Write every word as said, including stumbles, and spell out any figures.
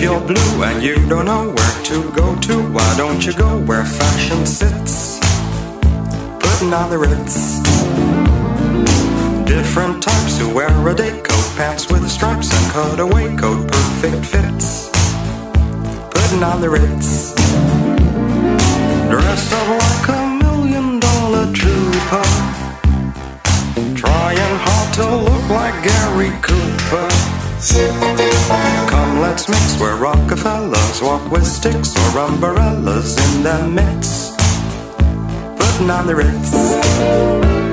you're blue and you don't know where to go to, why don't you go where fashion sits? Putting on the Ritz. Different types who wear a day coat, pants with stripes and cutaway coat, perfect fits. Putting on the Ritz. Dressed up like a million dollar trooper, trying hard to look like Gary Cooper. Come, let's mix where Rockefellers walk with sticks or umbrellas in their midst. Putting on the Ritz.